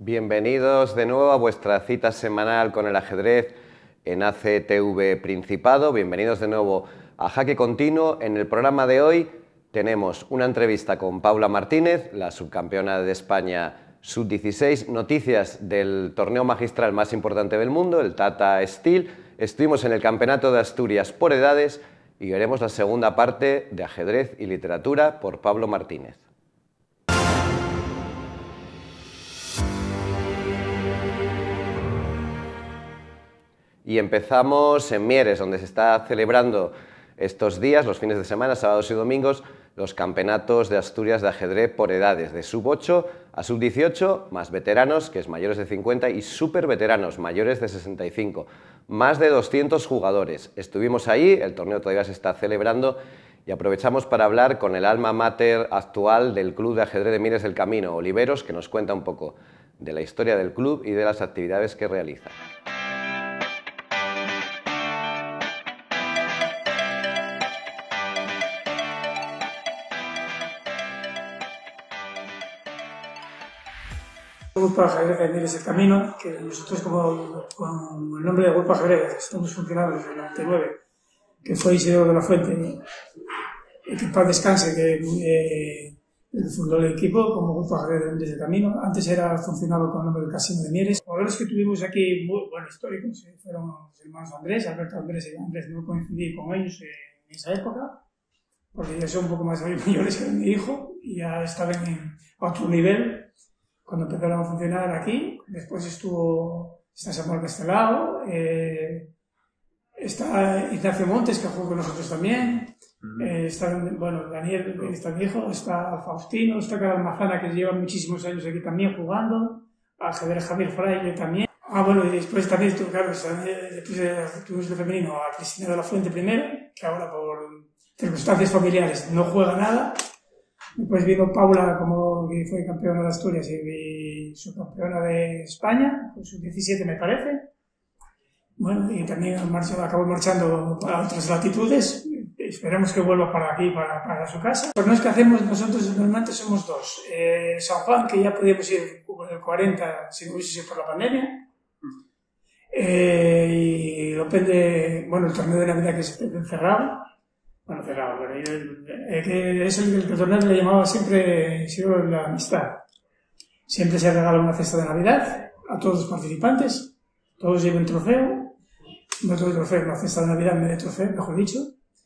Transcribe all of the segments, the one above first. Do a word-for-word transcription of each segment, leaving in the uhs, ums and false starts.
Bienvenidos de nuevo a vuestra cita semanal con el ajedrez en A C T V Principado. Bienvenidos de nuevo a Jaque Continuo. En el programa de hoy tenemos una entrevista con Paula Martínez, la subcampeona de España sub dieciséis, noticias del torneo magistral más importante del mundo, el Tata Steel. Estuvimos en el Campeonato de Asturias por edades y veremos la segunda parte de ajedrez y literatura por Pablo Martínez. Y empezamos en Mieres, donde se está celebrando estos días, los fines de semana, sábados y domingos, los campeonatos de Asturias de ajedrez por edades, de sub ocho a sub dieciocho, más veteranos, que es mayores de cincuenta, y súper veteranos, mayores de sesenta y cinco. Más de doscientos jugadores. Estuvimos ahí, el torneo todavía se está celebrando, y aprovechamos para hablar con el alma mater actual del Club de Ajedrez de Mieres del Camino, Oliveros, que nos cuenta un poco de la historia del club y de las actividades que realiza. El Grupo Ajedrez de Mieres del Camino, que nosotros como con el nombre de Grupo Ajedrez estamos funcionando desde el noventa y nueve, que fue Isidoro de la Fuente, y que en paz descanse, que eh, fundó el equipo como Grupo Ajedrez de Mieres del Camino. Antes era funcionaba con el nombre del Casino de Mieres. Los jugadores que tuvimos aquí, muy buenos históricos, fueron los hermanos Andrés, Alberto Andrés y Andrés. No coincidí con ellos en esa época, porque ya son un poco más mayores que mi hijo, y ya estaban en otro nivel cuando empezaron a funcionar aquí. Después estuvo, está Samuel Castelao, eh, está Ignacio Montes, que jugó con nosotros también, uh-huh. eh, está, bueno, Daniel, que está viejo, está Faustino, está Carlos Mazana, que lleva muchísimos años aquí también jugando, ajedrez Javier Fraile también. Ah, bueno, y después también tuvo, claro, después tuvimos el femenino a Cristina de la Fuente primero, que ahora por circunstancias familiares no juega nada. Después vino Paula, como que fue campeona de Asturias y subcampeona de España, con sub diecisiete me parece. Bueno, y también marchó, acabó marchando a otras latitudes. Esperamos que vuelva para aquí, para, para su casa. Los torneos que hacemos nosotros normalmente somos dos. Eh, San Juan, que ya podíamos ir con el cuarenta si no hubiese sido por la pandemia. Eh, y depende, bueno, el torneo de Navidad que se encerrado. Bueno, cerrado, pero el, el, que es el, el que el torneo le llamaba siempre sido la amistad. Siempre se regala una cesta de Navidad a todos los participantes, todos llevan trofeo, no todo el trofeo, una cesta de Navidad, medio trofeo, mejor dicho.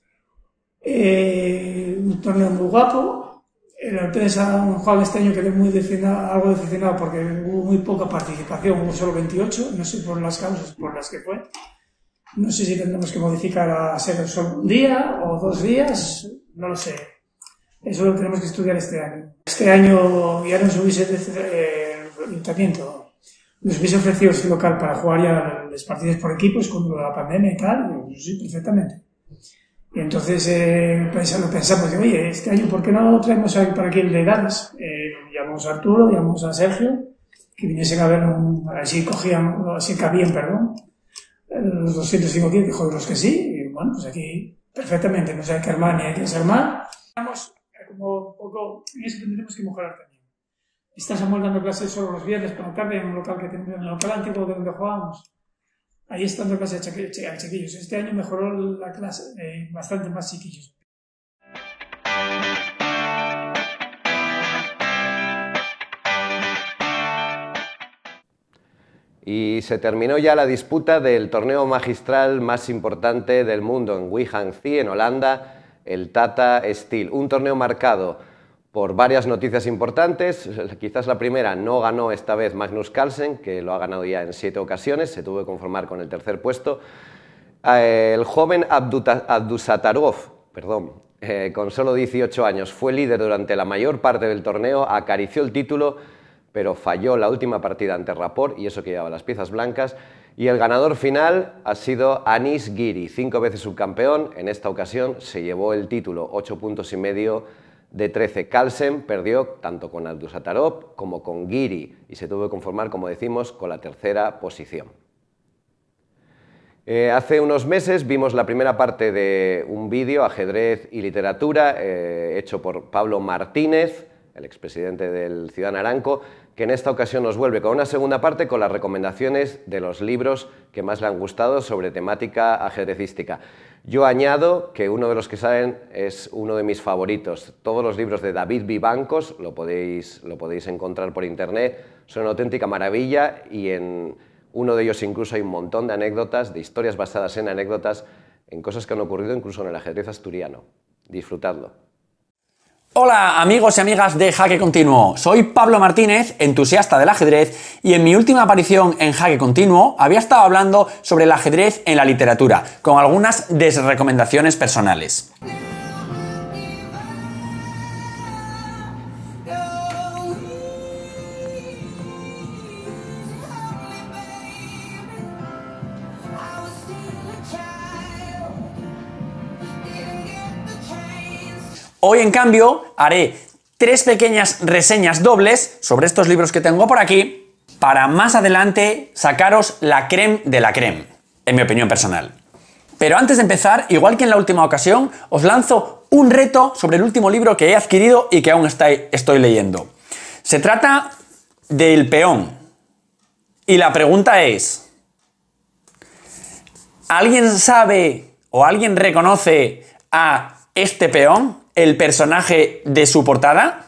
Eh, un torneo muy guapo. La empresa, un juego este año quedé muy decepcionado, algo decepcionado porque hubo muy poca participación, hubo solo veintiocho, no sé por las causas por las que fue. No sé si tendremos que modificar a ser solo un día o dos días, no lo sé. Eso lo tenemos que estudiar este año. Este año ya nos hubiese, eh, el ayuntamiento nos hubiese ofrecido este local para jugar ya los partidos por equipos con la pandemia y tal, y sí, perfectamente. Y entonces eh, pensamos, pensamos de, oye, este año ¿por qué no traemos a, para aquí el de edades? Eh, llamamos a Arturo, llamamos a Sergio, que viniesen a ver, un, así cogían, así cabían, perdón, los doscientos cinco kilos, dijo de los que sí, y bueno, pues aquí perfectamente, no sé, hay que armar ni hay que desarmar. Vamos, como un poco, en eso tendremos que mejorar también. Está Samuel dando clases solo los viernes por la tarde en un local que tenemos, en el local antiguo de donde jugábamos. Ahí están dando clases a chiquillos. Este año mejoró la clase, eh, bastante más chiquillos. Y se terminó ya la disputa del torneo magistral más importante del mundo en Wijk-aan-Zee, en Holanda, el Tata Steel. Un torneo marcado por varias noticias importantes. Quizás la primera, no ganó esta vez Magnus Carlsen, que lo ha ganado ya en siete ocasiones, se tuvo que conformar con el tercer puesto. El joven Abdusattorov, perdón, eh, con solo dieciocho años, fue líder durante la mayor parte del torneo, acarició el título, pero falló la última partida ante Rapport, y eso que llevaba las piezas blancas. Y el ganador final ha sido Anish Giri, cinco veces subcampeón. En esta ocasión se llevó el título, ocho puntos y medio de trece. Carlsen perdió tanto con Abdusattorov como con Giri y se tuvo que conformar, como decimos, con la tercera posición. Eh, hace unos meses vimos la primera parte de un vídeo, Ajedrez y Literatura, eh, hecho por Pablo Martínez, el expresidente del Ciudad Naranco, que en esta ocasión nos vuelve con una segunda parte con las recomendaciones de los libros que más le han gustado sobre temática ajedrecística. Yo añado que uno de los que salen es uno de mis favoritos. Todos los libros de David Vivancos, lo podéis, lo podéis encontrar por internet, son una auténtica maravilla y en uno de ellos incluso hay un montón de anécdotas, de historias basadas en anécdotas, en cosas que han ocurrido incluso en el ajedrez asturiano. Disfrutadlo. Hola amigos y amigas de Jaque Continuo, soy Pablo Martínez, entusiasta del ajedrez, y en mi última aparición en Jaque Continuo había estado hablando sobre el ajedrez en la literatura, con algunas desrecomendaciones personales. Hoy, en cambio, haré tres pequeñas reseñas dobles sobre estos libros que tengo por aquí para más adelante sacaros la crème de la crème, en mi opinión personal. Pero antes de empezar, igual que en la última ocasión, os lanzo un reto sobre el último libro que he adquirido y que aún estoy leyendo. Se trata del Peón. Y la pregunta es: ¿alguien sabe o alguien reconoce a este peón? ¿El personaje de su portada?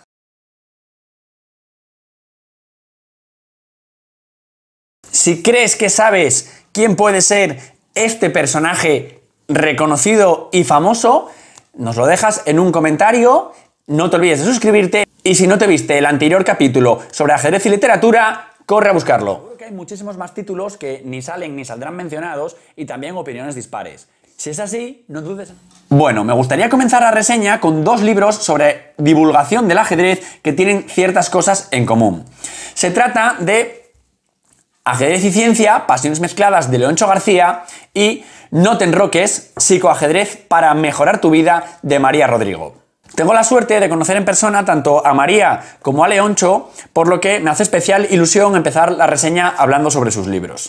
Si crees que sabes quién puede ser este personaje reconocido y famoso, nos lo dejas en un comentario, no te olvides de suscribirte y si no te viste el anterior capítulo sobre ajedrez y literatura, corre a buscarlo. Seguro que hay muchísimos más títulos que ni salen ni saldrán mencionados y también opiniones dispares. Si es así, no dudes. Bueno, me gustaría comenzar la reseña con dos libros sobre divulgación del ajedrez que tienen ciertas cosas en común. Se trata de Ajedrez y Ciencia, Pasiones Mezcladas, de Leoncho García, y No te enroques, Psicoajedrez para mejorar tu vida, de María Rodrigo. Tengo la suerte de conocer en persona tanto a María como a Leoncho, por lo que me hace especial ilusión empezar la reseña hablando sobre sus libros.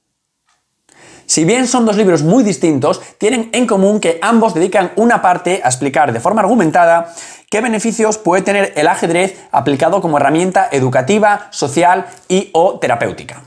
Si bien son dos libros muy distintos, tienen en común que ambos dedican una parte a explicar de forma argumentada qué beneficios puede tener el ajedrez aplicado como herramienta educativa, social y o terapéutica.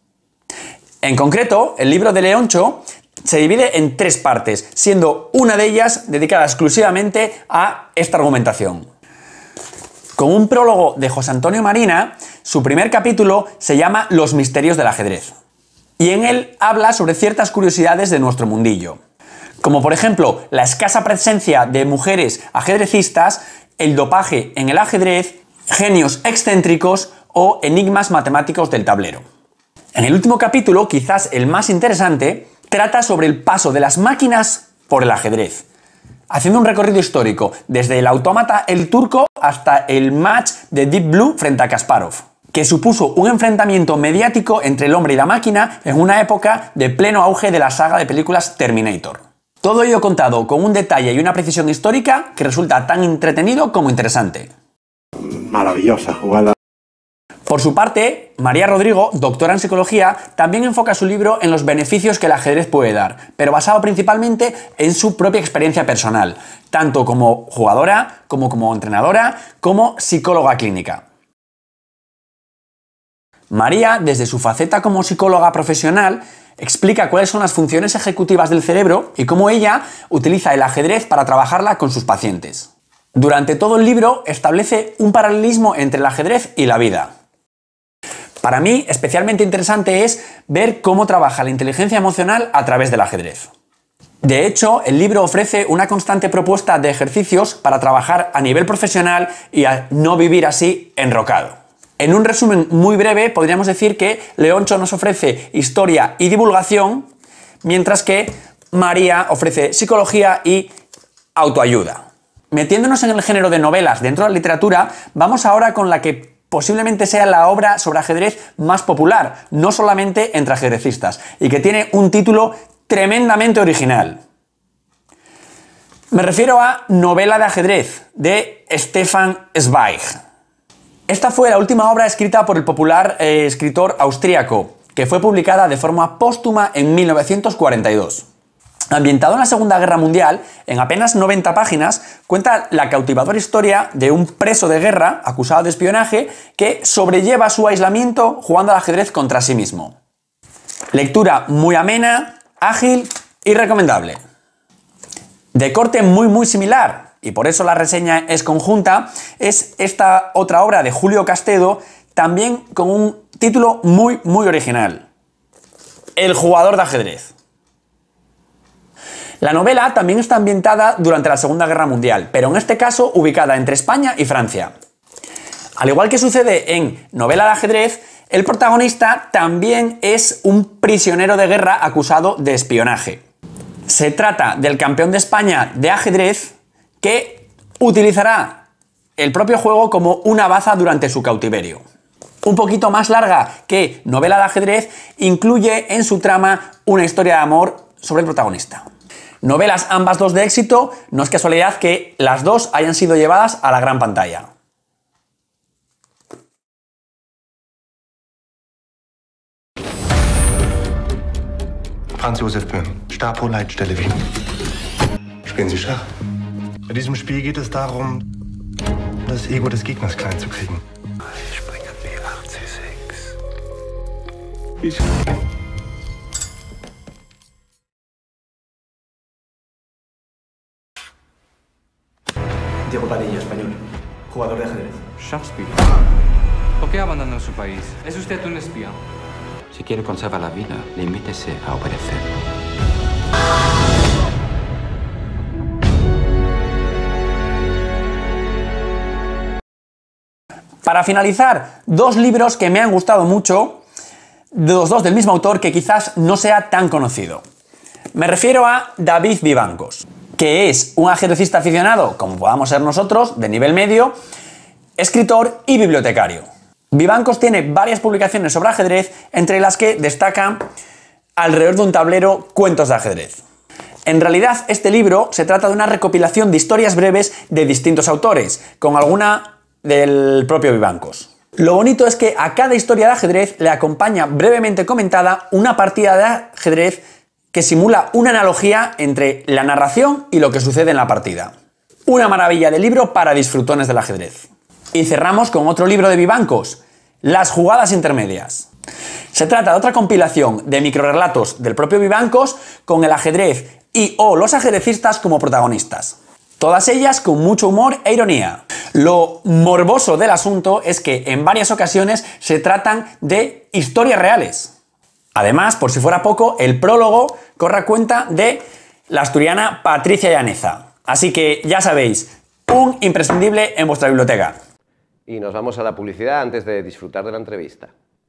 En concreto, el libro de Leoncho se divide en tres partes, siendo una de ellas dedicada exclusivamente a esta argumentación. Con un prólogo de José Antonio Marina, su primer capítulo se llama Los misterios del ajedrez. Y en él habla sobre ciertas curiosidades de nuestro mundillo, como por ejemplo la escasa presencia de mujeres ajedrecistas, el dopaje en el ajedrez, genios excéntricos o enigmas matemáticos del tablero. En el último capítulo, quizás el más interesante, trata sobre el paso de las máquinas por el ajedrez, haciendo un recorrido histórico desde el autómata El Turco hasta el match de Deep Blue frente a Kasparov, que supuso un enfrentamiento mediático entre el hombre y la máquina en una época de pleno auge de la saga de películas Terminator. Todo ello contado con un detalle y una precisión histórica que resulta tan entretenido como interesante. Maravillosa jugada. Por su parte, María Rodrigo, doctora en psicología, también enfoca su libro en los beneficios que el ajedrez puede dar, pero basado principalmente en su propia experiencia personal, tanto como jugadora, como como entrenadora, como psicóloga clínica. María, desde su faceta como psicóloga profesional, explica cuáles son las funciones ejecutivas del cerebro y cómo ella utiliza el ajedrez para trabajarla con sus pacientes. Durante todo el libro establece un paralelismo entre el ajedrez y la vida. Para mí, especialmente interesante es ver cómo trabaja la inteligencia emocional a través del ajedrez. De hecho, el libro ofrece una constante propuesta de ejercicios para trabajar a nivel profesional y a no vivir así enrocado. En un resumen muy breve, podríamos decir que Leoncho nos ofrece historia y divulgación, mientras que María ofrece psicología y autoayuda. Metiéndonos en el género de novelas dentro de la literatura, vamos ahora con la que posiblemente sea la obra sobre ajedrez más popular, no solamente entre ajedrecistas, y que tiene un título tremendamente original. Me refiero a Novela de ajedrez, de Stefan Zweig. Esta fue la última obra escrita por el popular eh, escritor austríaco, que fue publicada de forma póstuma en mil novecientos cuarenta y dos. Ambientado en la Segunda Guerra Mundial, en apenas noventa páginas, cuenta la cautivadora historia de un preso de guerra acusado de espionaje que sobrelleva su aislamiento jugando al ajedrez contra sí mismo. Lectura muy amena, ágil y recomendable. De corte muy muy similar, y por eso la reseña es conjunta, es esta otra obra de Julio Castedo, también con un título muy muy original: El jugador de ajedrez. La novela también está ambientada durante la Segunda Guerra Mundial, pero en este caso ubicada entre España y Francia. Al igual que sucede en Novela de ajedrez, el protagonista también es un prisionero de guerra acusado de espionaje. Se trata del campeón de España de ajedrez que utilizará el propio juego como una baza durante su cautiverio. Un poquito más larga que Novela de ajedrez, incluye en su trama una historia de amor sobre el protagonista. Novelas ambas dos de éxito, no es casualidad que las dos hayan sido llevadas a la gran pantalla. Franz Josef Böhm, Stabhochleitstelle Wien. Spielen Sie Schach? Bei diesem Spiel geht es darum, das Ego des Gegners klein zu kriegen. Ich springe B acht C sechs. Ich... Diego Padilla, español, jugador de ajedrez. Schachspieler. ¿Por qué abandonó su país? ¿Es usted un espía? Si quiere conservar la vida, limítese a obedecer. Para finalizar, dos libros que me han gustado mucho, los dos del mismo autor, que quizás no sea tan conocido. Me refiero a David Vivancos, que es un ajedrecista aficionado, como podamos ser nosotros, de nivel medio, escritor y bibliotecario. Vivancos tiene varias publicaciones sobre ajedrez, entre las que destacan Alrededor de un tablero, cuentos de ajedrez. En realidad, este libro se trata de una recopilación de historias breves de distintos autores, con alguna del propio Vivancos. Lo bonito es que a cada historia de ajedrez le acompaña brevemente comentada una partida de ajedrez que simula una analogía entre la narración y lo que sucede en la partida. Una maravilla de libro para disfrutones del ajedrez. Y cerramos con otro libro de Vivancos, Las jugadas intermedias. Se trata de otra compilación de microrelatos del propio Vivancos con el ajedrez y o los ajedrecistas como protagonistas. Todas ellas con mucho humor e ironía. Lo morboso del asunto es que en varias ocasiones se tratan de historias reales. Además, por si fuera poco, el prólogo corre a cuenta de la asturiana Patricia Llaneza. Así que ya sabéis, un imprescindible en vuestra biblioteca. Y nos vamos a la publicidad antes de disfrutar de la entrevista.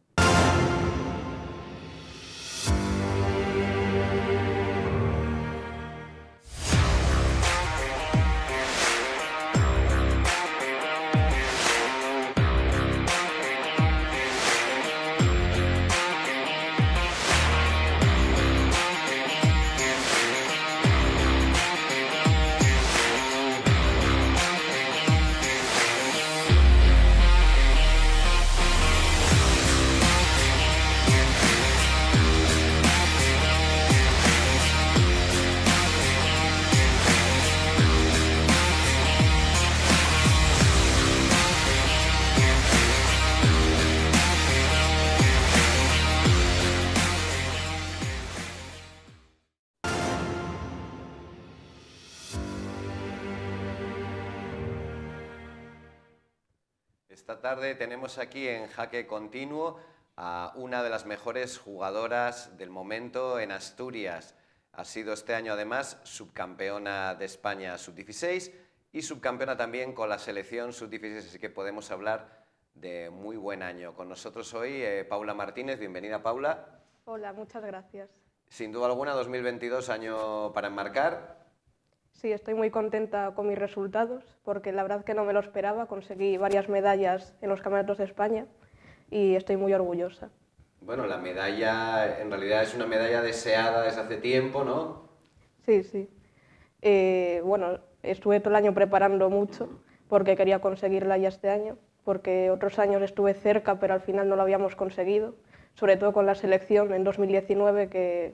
Esta tarde tenemos aquí en Jaque Continuo a una de las mejores jugadoras del momento en Asturias. Ha sido este año además subcampeona de España sub dieciséis y subcampeona también con la selección sub dieciséis, así que podemos hablar de muy buen año. Con nosotros hoy eh, Paula Martínez. Bienvenida, Paula. Hola, muchas gracias. Sin duda alguna, dos mil veintidós, año para enmarcar. Sí, estoy muy contenta con mis resultados, porque la verdad que no me lo esperaba. Conseguí varias medallas en los campeonatos de España y estoy muy orgullosa. Bueno, la medalla en realidad es una medalla deseada desde hace tiempo, ¿no? Sí, sí. Eh, bueno, estuve todo el año preparando mucho porque quería conseguirla ya este año, porque otros años estuve cerca pero al final no lo habíamos conseguido, sobre todo con la selección en dos mil diecinueve, que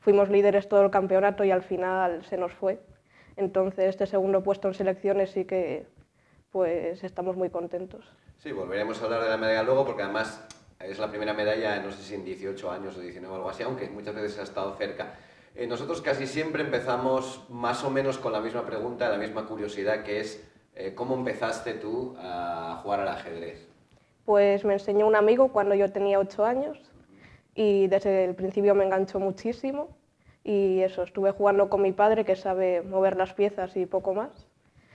fuimos líderes todo el campeonato y al final se nos fue. Entonces este segundo puesto en selecciones sí que pues estamos muy contentos. Sí, volveremos a hablar de la medalla luego porque además es la primera medalla, no sé si en dieciocho años o diecinueve o algo así, aunque muchas veces ha estado cerca. Eh, nosotros casi siempre empezamos más o menos con la misma pregunta, la misma curiosidad, que es eh, ¿cómo empezaste tú a jugar al ajedrez? Pues me enseñó un amigo cuando yo tenía ocho años y desde el principio me enganchó muchísimo y eso, estuve jugando con mi padre que sabe mover las piezas y poco más.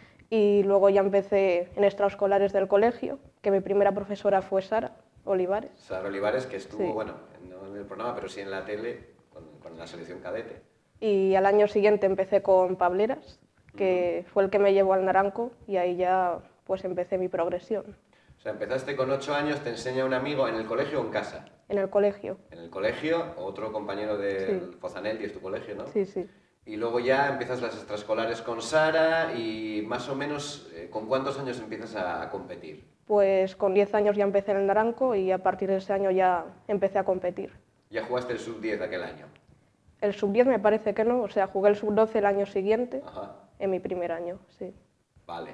Y luego ya empecé en extraescolares del colegio, que mi primera profesora fue Sara Olivares. Sara Olivares, que estuvo, Sí. bueno, no en el programa, pero sí en la tele, con, con la selección cadete. Y al año siguiente empecé con Pableras, que fue el que me llevó al Naranco y ahí ya pues empecé mi progresión. O sea, empezaste con ocho años, te enseña un amigo en el colegio o en casa. En el colegio. En el colegio, otro compañero de Sí. Fozanelli, es tu colegio, ¿no? Sí, sí. Y luego ya empiezas las extraescolares con Sara y más o menos, eh, ¿con cuántos años empiezas a, a competir? Pues con diez años ya empecé en el Naranco y a partir de ese año ya empecé a competir. Ya jugaste el sub diez aquel año. El sub diez me parece que no, o sea, jugué el sub doce el año siguiente, Ajá, en mi primer año, sí. vale.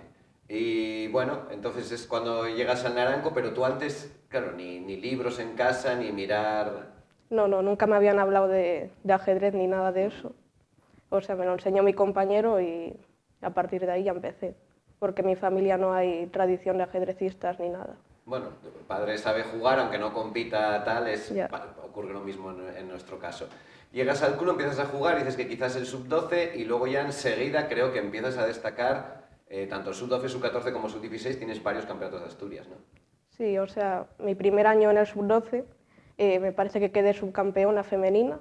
Y bueno, entonces es cuando llegas al Naranco, pero tú antes, claro, ni, ni libros en casa, ni mirar... No, no, nunca me habían hablado de, de ajedrez ni nada de eso. O sea, me lo enseñó mi compañero y a partir de ahí ya empecé. Porque en mi familia no hay tradición de ajedrecistas ni nada. Bueno, tu padre sabe jugar, aunque no compita tal, es, Ya. pa- ocurre lo mismo en, en nuestro caso. Llegas al club, empiezas a jugar, dices que quizás el sub doce y luego ya enseguida creo que empiezas a destacar eh, tanto sub doce, sub catorce como sub dieciséis, tienes varios campeonatos de Asturias, ¿no? Sí, o sea, mi primer año en el sub doce eh, me parece que quedé subcampeona femenina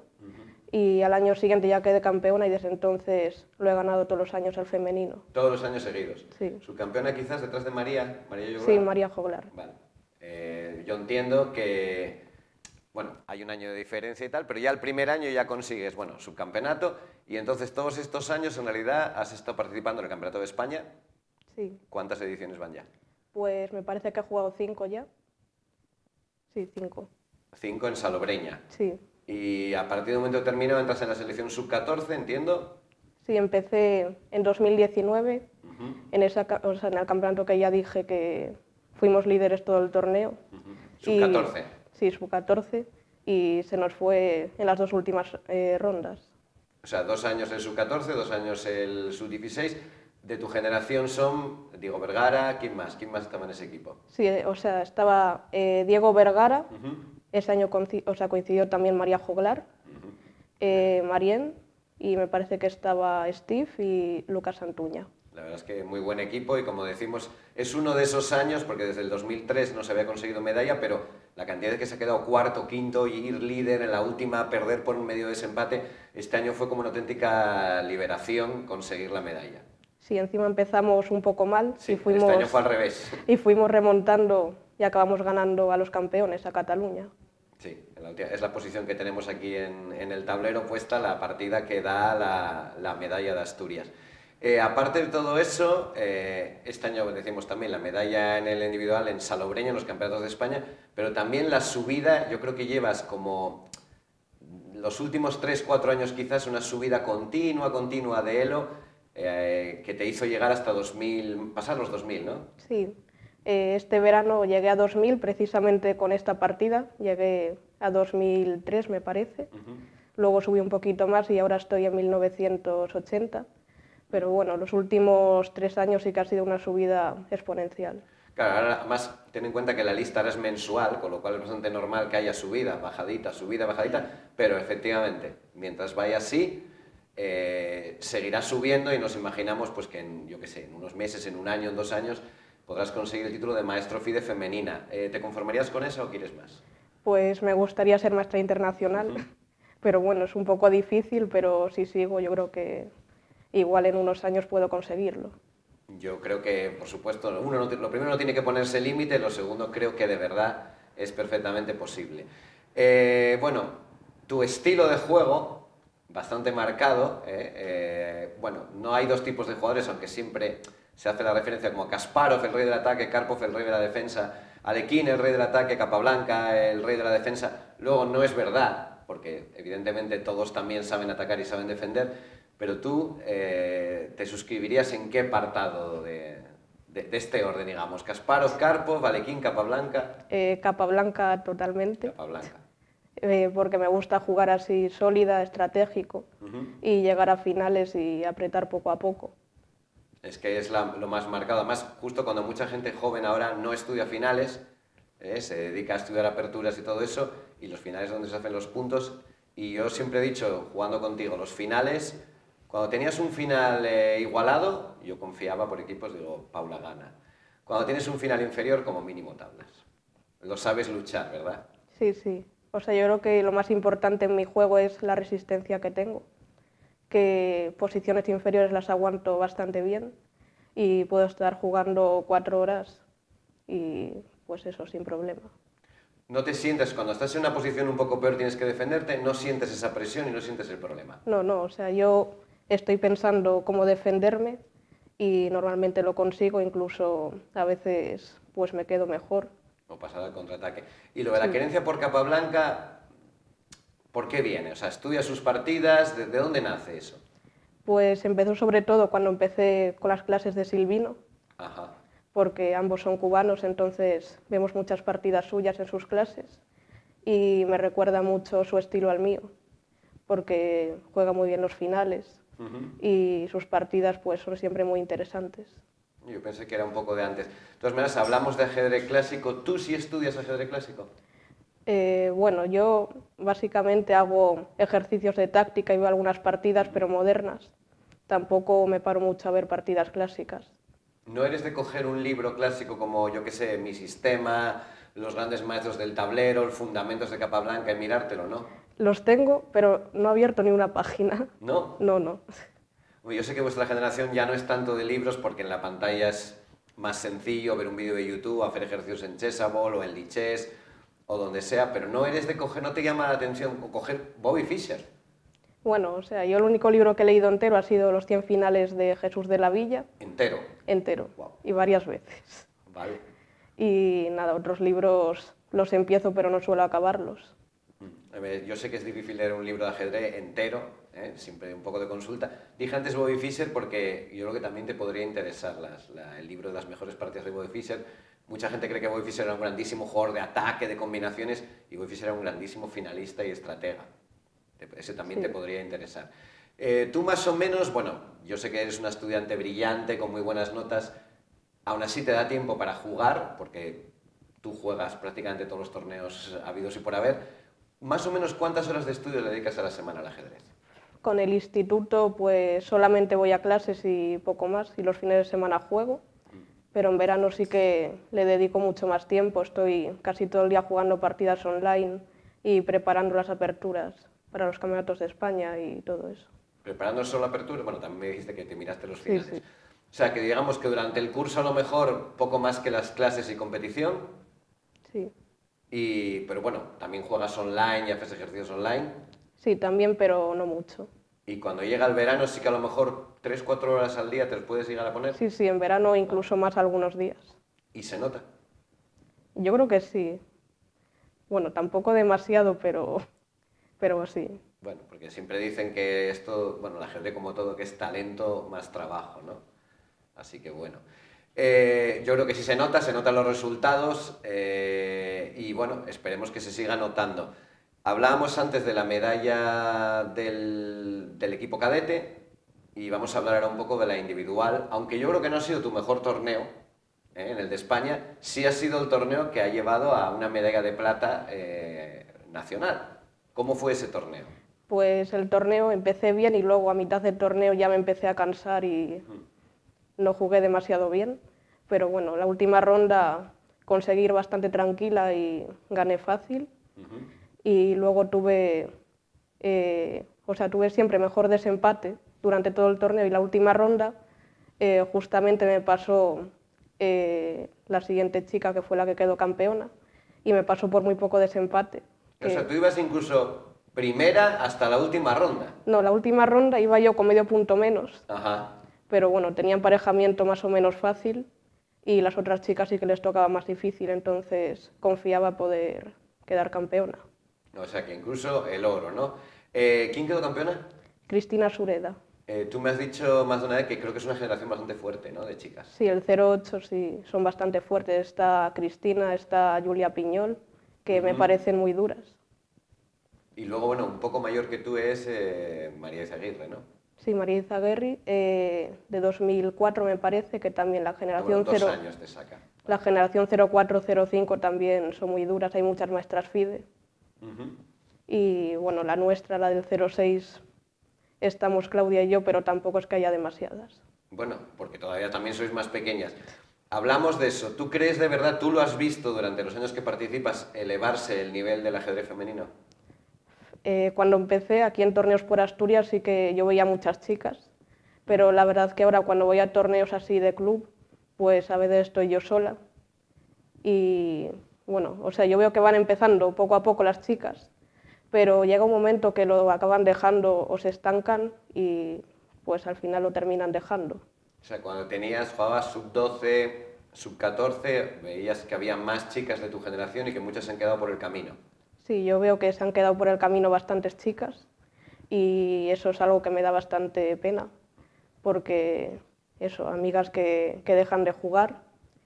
y al año siguiente ya quedé campeona y desde entonces lo he ganado todos los años el femenino. Todos los años seguidos. Sí. Subcampeona quizás detrás de María, María Llobera. Sí, María Joglar. Vale. Eh, yo entiendo que, bueno, hay un año de diferencia y tal, pero ya el primer año ya consigues, bueno, subcampeonato y entonces todos estos años en realidad has estado participando en el Campeonato de España. Sí, ¿Cuántas ediciones van ya? pues me parece que he jugado cinco ya. Sí, cinco. Cinco en Salobreña. Sí, Y a partir de un momento determinado entras en la selección sub catorce, entiendo. sí, empecé en dos mil diecinueve, en, esa, ca- o sea, en el campeonato que ya dije que fuimos líderes todo el torneo. sub Y- catorce. Sí, sub catorce, y se nos fue en las dos últimas eh, rondas. O sea, dos años el sub catorce, dos años el sub dieciséis. De tu generación son Diego Vergara, ¿quién más? ¿Quién más estaba en ese equipo? Sí, eh, o sea, estaba eh, Diego Vergara, ese año conci- o sea, coincidió también María Joglar, eh, Marien, y me parece que estaba Steve y Lucas Antuña. La verdad es que muy buen equipo y como decimos, es uno de esos años, porque desde el dos mil tres no se había conseguido medalla, pero la cantidad de que se ha quedado cuarto, quinto y ir líder en la última, perder por un medio desempate, este año fue como una auténtica liberación conseguir la medalla. Sí, encima empezamos un poco mal Sí, y, fuimos, este año fue al revés. y fuimos remontando y acabamos ganando a los campeones, a Cataluña. Sí, en la última- es la posición que tenemos aquí en, en el tablero puesta, la partida que da la, la medalla de Asturias. Eh, aparte de todo eso, eh, este año decimos también la medalla en el individual en Salobreña, en los campeonatos de España, pero también la subida, yo creo que llevas como los últimos tres, cuatro años quizás una subida continua, continua de elo, eh, que te hizo llegar hasta dos mil, pasar los dos mil, ¿no? Sí, eh, este verano llegué a dos mil precisamente con esta partida, llegué a dos mil tres me parece, luego subí un poquito más y ahora estoy en mil novecientos ochenta, pero bueno, los últimos tres años sí que ha sido una subida exponencial. Claro, ahora además ten en cuenta que la lista ahora es mensual, con lo cual es bastante normal que haya subida, bajadita, subida, bajadita, pero efectivamente, mientras vaya así, eh, seguirá subiendo y nos imaginamos pues, que en, yo qué sé, en unos meses, en un año, en dos años, podrás conseguir el título de maestro FIDE femenina. Eh, ¿Te conformarías con eso o quieres más? Pues me gustaría ser maestra internacional, pero bueno, es un poco difícil, pero si sigo yo creo que igual en unos años puedo conseguirlo. Yo creo que, por supuesto, uno no, lo primero no tiene que ponerse límite, lo segundo creo que de verdad es perfectamente posible. Eh, bueno, tu estilo de juego, bastante marcado, eh, eh, bueno, no hay dos tipos de jugadores, aunque siempre se hace la referencia como Kasparov, el rey del ataque, Karpov, el rey de la defensa, Alekhine, el rey del ataque, Capablanca, el rey de la defensa. Luego no es verdad, porque evidentemente todos también saben atacar y saben defender, pero tú eh, te suscribirías en qué apartado de, de, de este orden, digamos, Kasparov, Karpov, Alekhine, Capablanca. Eh, Capablanca totalmente. Capablanca. Eh, porque me gusta jugar así sólida, estratégico, Uh-huh. y llegar a finales y apretar poco a poco. Es que es la, lo más marcado, además justo cuando mucha gente joven ahora no estudia finales, eh, se dedica a estudiar aperturas y todo eso, y los finales es donde se hacen los puntos, y yo siempre he dicho, jugando contigo, los finales, cuando tenías un final eh, igualado, yo confiaba por equipos, digo, Paula gana. Cuando tienes un final inferior, como mínimo tablas. Lo sabes luchar, ¿verdad? Sí, sí. O sea, yo creo que lo más importante en mi juego es la resistencia que tengo, que posiciones inferiores las aguanto bastante bien y puedo estar jugando cuatro horas y pues eso, sin problema. No te sientes, cuando estás en una posición un poco peor tienes que defenderte, no sientes esa presión y no sientes el problema. No, no, o sea, yo estoy pensando cómo defenderme y normalmente lo consigo, incluso a veces pues me quedo mejor. O pasar al contraataque. Y lo de la querencia por Capablanca, ¿por qué viene? O sea, ¿estudias sus partidas? ¿De, de dónde nace eso? Pues empezó sobre todo cuando empecé con las clases de Silvino, Ajá. porque ambos son cubanos, entonces vemos muchas partidas suyas en sus clases y me recuerda mucho su estilo al mío, porque juega muy bien los finales uh-huh. y sus partidas pues son siempre muy interesantes. Yo pensé que era un poco de antes. De todas maneras, hablamos de ajedrez clásico. ¿Tú sí estudias ajedrez clásico? Eh, bueno, yo básicamente hago ejercicios de táctica y veo algunas partidas, pero modernas. Tampoco me paro mucho a ver partidas clásicas. ¿No eres de coger un libro clásico como, yo qué sé, Mi Sistema, Los grandes maestros del tablero, Los fundamentos de Capablanca y mirártelo, no? Los tengo, pero no he abierto ni una página. ¿No? No, no. Yo sé que vuestra generación ya no es tanto de libros porque en la pantalla es más sencillo ver un vídeo de YouTube, hacer ejercicios en Chessable o en Lichess o donde sea, pero no eres de coger, no te llama la atención coger Bobby Fischer. Bueno, o sea, yo el único libro que he leído entero ha sido Los cien finales de Jesús de la Villa. ¿Entero? Entero, wow. Y varias veces. Vale. Y nada, otros libros los empiezo pero no suelo acabarlos. Yo sé que es difícil leer un libro de ajedrez entero, ¿eh? Siempre un poco de consulta. Dije antes Bobby Fischer porque yo creo que también te podría interesar las, la, el libro de las mejores partidas de Bobby Fischer. Mucha gente cree que Bobby Fischer era un grandísimo jugador de ataque, de combinaciones, y Bobby Fischer era un grandísimo finalista y estratega. Ese también sí. te podría interesar. Eh, tú más o menos, bueno, yo sé que eres una estudiante brillante, con muy buenas notas, aún así te da tiempo para jugar, porque tú juegas prácticamente todos los torneos habidos y por haber. Más o menos, ¿cuántas horas de estudio le dedicas a la semana al ajedrez? Con el instituto, pues solamente voy a clases y poco más, y los fines de semana juego, pero en verano sí que le dedico mucho más tiempo, estoy casi todo el día jugando partidas online y preparando las aperturas para los campeonatos de España y todo eso. ¿Preparando solo aperturas? Bueno, también me dijiste que te miraste los finales. Sí, sí. O sea, que digamos que durante el curso a lo mejor poco más que las clases y competición. Sí. Y, pero bueno, también juegas online y haces ejercicios online. Sí, también, pero no mucho. Y cuando llega el verano sí que a lo mejor tres cuatro horas al día te los puedes llegar a poner. Sí, sí, en verano incluso más algunos días. ¿Y se nota? Yo creo que sí. Bueno, tampoco demasiado, pero, pero sí. Bueno, porque siempre dicen que esto, bueno, el ajedrez como todo, que es talento más trabajo, ¿no? Así que bueno. Eh, yo creo que sí se nota, se notan los resultados eh, y bueno, esperemos que se siga notando. Hablábamos antes de la medalla del, del equipo cadete y vamos a hablar ahora un poco de la individual, aunque yo creo que no ha sido tu mejor torneo, ¿eh? En el de España, sí ha sido el torneo que ha llevado a una medalla de plata eh, nacional. ¿Cómo fue ese torneo? Pues el torneo empecé bien y luego a mitad del torneo ya me empecé a cansar y no jugué demasiado bien, pero bueno, la última ronda conseguí ir bastante tranquila y gané fácil. Uh-huh. Y luego tuve, eh, o sea, tuve siempre mejor desempate durante todo el torneo y la última ronda eh, justamente me pasó eh, la siguiente chica que fue la que quedó campeona y me pasó por muy poco desempate. O sea, tú ibas incluso primera hasta la última ronda. No, la última ronda iba yo con medio punto menos. Ajá. Pero bueno, tenía emparejamiento más o menos fácil y las otras chicas sí que les tocaba más difícil, entonces confiaba poder quedar campeona. O sea que incluso el oro, ¿no? Eh, ¿Quién quedó campeona? Cristina Sureda. Eh, tú me has dicho más de una vez que creo que es una generación bastante fuerte, ¿no? De chicas. Sí, el cero ocho sí, son bastante fuertes. Está Cristina, está Julia Piñol, que uh-huh. me parecen muy duras. Y luego, bueno, un poco mayor que tú es eh, María Izaguirre, ¿no? Sí, María Izaguirre, eh, de dos mil cuatro me parece, que también la generación... Bueno, dos cero, años te saca. La generación cero cuatro cero cinco también son muy duras, hay muchas maestras FIDE. Uh-huh. Y bueno, la nuestra, la del cero seis, estamos Claudia y yo, pero tampoco es que haya demasiadas. Bueno, porque todavía también sois más pequeñas. Hablamos de eso. ¿Tú crees de verdad, tú lo has visto durante los años que participas, elevarse el nivel del ajedrez femenino? Eh, cuando empecé aquí en torneos por Asturias sí que yo veía muchas chicas, pero la verdad que ahora cuando voy a torneos así de club, pues a veces estoy yo sola. Y bueno, o sea, yo veo que van empezando poco a poco las chicas, pero llega un momento que lo acaban dejando o se estancan y pues al final lo terminan dejando. O sea, cuando tenías, jugabas sub doce, sub catorce, veías que había más chicas de tu generación y que muchas se han quedado por el camino. Sí, yo veo que se han quedado por el camino bastantes chicas y eso es algo que me da bastante pena, porque eso, amigas que, que dejan de jugar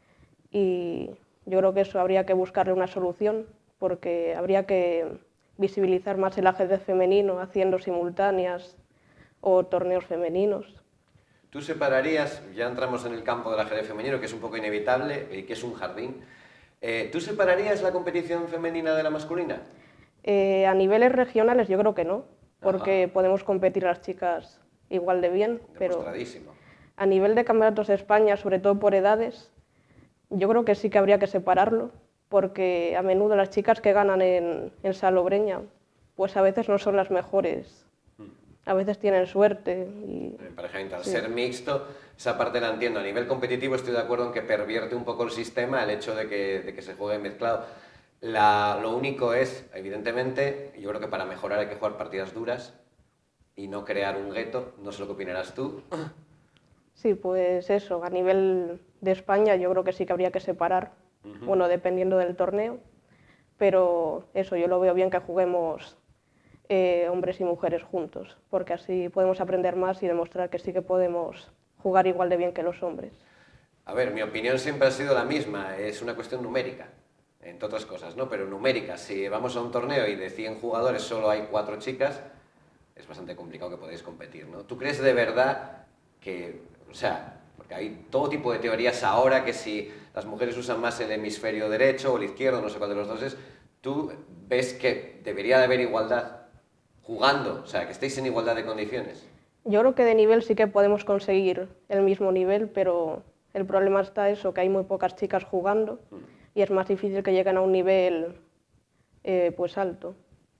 y yo creo que eso habría que buscarle una solución, porque habría que visibilizar más el ajedrez femenino haciendo simultáneas o torneos femeninos. ¿Tú separarías, ya entramos en el campo del ajedrez femenino, que es un poco inevitable y que es un jardín, eh, ¿tú separarías la competición femenina de la masculina? Eh, a niveles regionales yo creo que no, porque Ajá. podemos competir las chicas igual de bien, pero a nivel de campeonatos de España, sobre todo por edades, yo creo que sí que habría que separarlo, porque a menudo las chicas que ganan en, en Salobreña, pues a veces no son las mejores. A veces tienen suerte. Y... Emparejamiento, al sí. ser mixto, esa parte la entiendo. A nivel competitivo estoy de acuerdo en que pervierte un poco el sistema el hecho de que, de que se juegue mezclado. La, lo único es, evidentemente, yo creo que para mejorar hay que jugar partidas duras y no crear un gueto. No sé lo que opinarás tú. Sí, pues eso, a nivel de España yo creo que sí que habría que separar, uh-huh. bueno, dependiendo del torneo, pero eso, yo lo veo bien que juguemos Eh, hombres y mujeres juntos, porque así podemos aprender más y demostrar que sí que podemos jugar igual de bien que los hombres. A ver, mi opinión siempre ha sido la misma, es una cuestión numérica, entre otras cosas, ¿no? Pero numérica, si vamos a un torneo y de cien jugadores solo hay cuatro chicas, es bastante complicado que podáis competir, ¿no? ¿Tú crees de verdad que, o sea, porque hay todo tipo de teorías ahora, que si las mujeres usan más el hemisferio derecho o el izquierdo, no sé cuál de los dos es, ¿tú ves que debería de haber igualdad jugando, o sea, que estéis en igualdad de condiciones? Yo creo que de nivel sí que podemos conseguir el mismo nivel, pero el problema está eso, que hay muy pocas chicas jugando mm. y es más difícil que lleguen a un nivel eh, pues alto.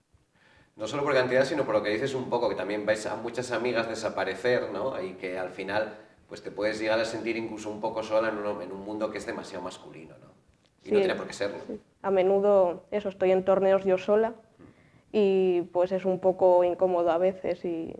No solo por cantidad, sino por lo que dices un poco, que también vais a muchas amigas desaparecer, ¿no? Y que al final pues te puedes llegar a sentir incluso un poco sola en un, en un mundo que es demasiado masculino, ¿no? Y sí, no tiene por qué serlo. Sí. A menudo eso, estoy en torneos yo sola y pues es un poco incómodo a veces y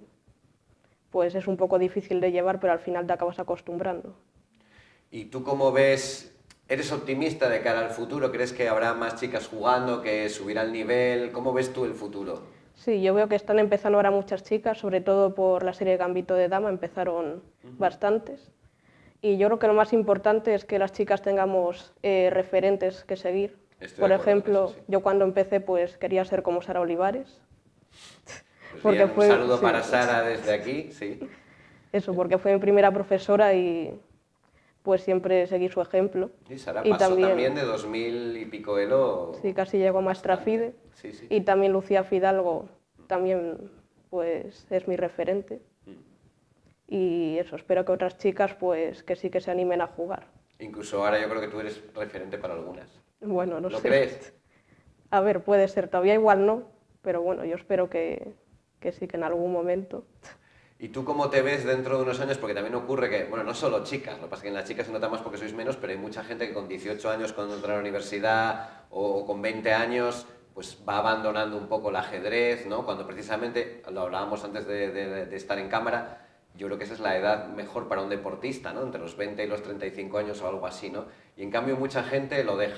pues es un poco difícil de llevar, pero al final te acabas acostumbrando. ¿Y tú cómo ves? ¿Eres optimista de cara al futuro? ¿Crees que habrá más chicas jugando, que subirá el nivel? ¿Cómo ves tú el futuro? Sí, yo veo que están empezando ahora muchas chicas, sobre todo por la serie Gambito de Dama, empezaron uh-huh. bastantes. Y yo creo que lo más importante es que las chicas tengamos eh, referentes que seguir. Estoy Por ejemplo, eso, sí. yo cuando empecé pues quería ser como Sara Olivares. Pues porque bien, fue, un saludo sí, para Sara desde aquí, sí. Eso, porque fue mi primera profesora y pues siempre seguí su ejemplo. Y Sara y pasó también, también de dos mil y pico elo. Sí, casi llegó a maestra FIDE. Sí, sí. Y también Lucía Fidalgo también pues es mi referente. Mm. Y eso, espero que otras chicas pues que sí que se animen a jugar. Incluso ahora yo creo que tú eres referente para algunas. Bueno, no ¿Lo sé. crees? A ver, puede ser, todavía igual no, pero bueno, yo espero que, que sí, que en algún momento. ¿Y tú cómo te ves dentro de unos años? Porque también ocurre que, bueno, no solo chicas, lo que pasa es que en las chicas se nota más porque sois menos, pero hay mucha gente que con dieciocho años cuando entra a la universidad o con veinte años pues va abandonando un poco el ajedrez, ¿no? Cuando precisamente, lo hablábamos antes de, de, de estar en cámara, yo creo que esa es la edad mejor para un deportista, ¿no? Entre los veinte y los treinta y cinco años o algo así, ¿no? Y en cambio mucha gente lo deja.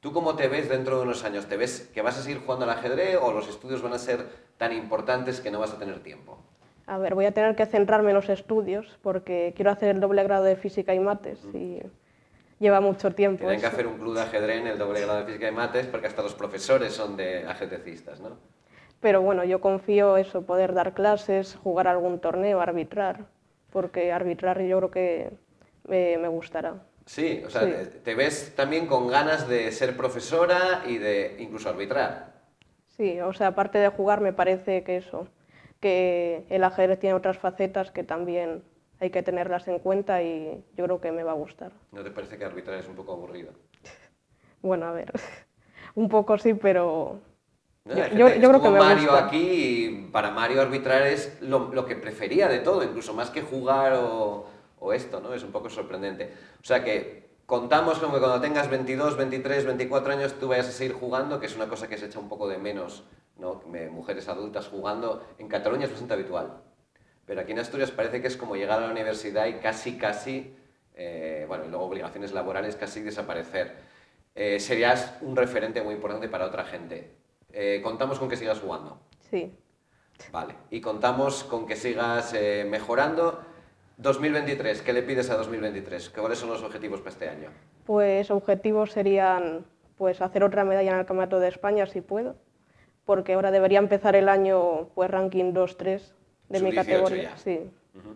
¿Tú cómo te ves dentro de unos años? ¿Te ves que vas a seguir jugando al ajedrez o los estudios van a ser tan importantes que no vas a tener tiempo? A ver, voy a tener que centrarme en los estudios porque quiero hacer el doble grado de física y mates y lleva mucho tiempo. Tienen que eso. hacer un club de ajedrez en el doble grado de física y mates porque hasta los profesores son de ajedrecistas, ¿no? Pero bueno, yo confío eso, poder dar clases, jugar algún torneo, arbitrar, porque arbitrar yo creo que me, me gustará. Sí, o sea, Sí. Te, te ves también con ganas de ser profesora y de incluso arbitrar. Sí, o sea, aparte de jugar me parece que eso, que el ajedrez tiene otras facetas que también hay que tenerlas en cuenta y yo creo que me va a gustar. ¿No te parece que arbitrar es un poco aburrido? Bueno, a ver, un poco sí, pero ¿No? yo, Hay yo, gente- yo creo que estuvo me Mario gusta. aquí y para Mario arbitrar es lo, lo que prefería de todo, incluso más que jugar o, o esto, ¿no? Es un poco sorprendente. O sea que contamos con que cuando tengas veintidós, veintitrés, veinticuatro años tú vayas a seguir jugando, que es una cosa que se echa un poco de menos, ¿no? Me- Mujeres adultas jugando. En Cataluña es bastante habitual, pero aquí en Asturias parece que es como llegar a la universidad y casi, casi, eh, bueno, y luego obligaciones laborales, casi desaparecer. Eh, serías un referente muy importante para otra gente. Eh, contamos con que sigas jugando. Sí, Vale. Y contamos con que sigas eh, mejorando. dos mil veintitrés, ¿qué le pides a dos mil veintitrés? ¿Cuáles son los objetivos para este año? pues objetivos serían pues hacer otra medalla en el Campeonato de España si puedo, porque ahora debería empezar el año pues ranking dos tres de mi sub dieciocho categoría. ya. Sí.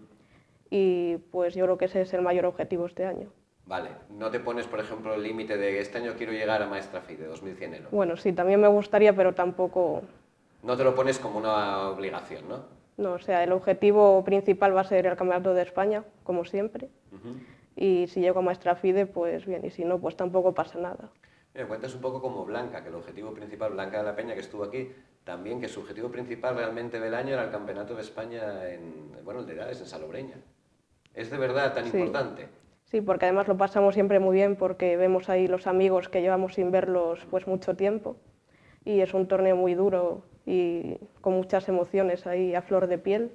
Y pues yo creo que ese es el mayor objetivo este año. Vale. ¿No te pones, por ejemplo, el límite de este año quiero llegar a Maestra F I de dos mil cien Elo? Bueno, sí, también me gustaría, pero tampoco... No te lo pones como una obligación, ¿no? No, o sea, el objetivo principal va a ser el Campeonato de España, como siempre. Y si llego a Maestra FIDE, pues bien, y si no, pues tampoco pasa nada. Me cuentas un poco como Blanca, que el objetivo principal, Blanca de la Peña, que estuvo aquí, también que su objetivo principal realmente del año era el Campeonato de España en, bueno, el de edades en Salobreña. ¿Es de verdad tan Sí. importante? Sí, porque además lo pasamos siempre muy bien porque vemos ahí los amigos que llevamos sin verlos pues mucho tiempo y es un torneo muy duro y con muchas emociones ahí a flor de piel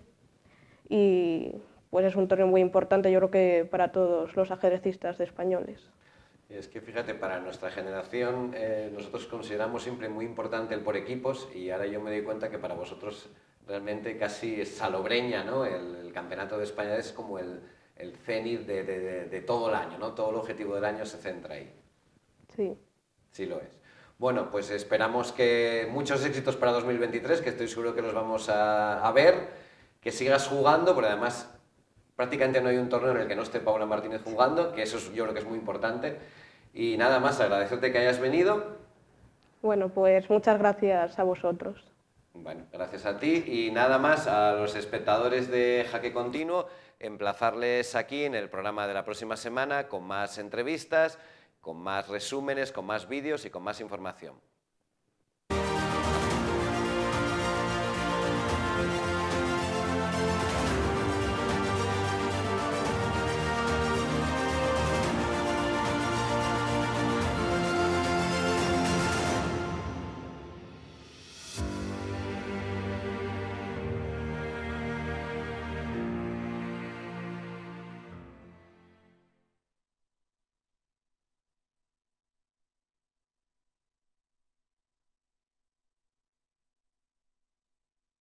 y pues es un torneo muy importante yo creo que para todos los ajedrecistas españoles. Y es que fíjate, para nuestra generación eh, nosotros consideramos siempre muy importante el por equipos y ahora yo me doy cuenta que para vosotros realmente casi es Salobreña, ¿no? El, el Campeonato de España es como el, el cenit de, de, de, de todo el año, ¿no? Todo el objetivo del año se centra ahí. Sí. Sí lo es. Bueno, pues esperamos que muchos éxitos para dos mil veintitrés, que estoy seguro que los vamos a, a ver, que sigas jugando, porque además prácticamente no hay un torneo en el que no esté Paula Martínez jugando, que eso es, yo creo que es muy importante. Y nada más, agradecerte que hayas venido. Bueno, pues muchas gracias a vosotros. Bueno, gracias a ti y nada más a los espectadores de Jaque Continuo, emplazarles aquí en el programa de la próxima semana con más entrevistas, con más resúmenes, con más vídeos y con más información.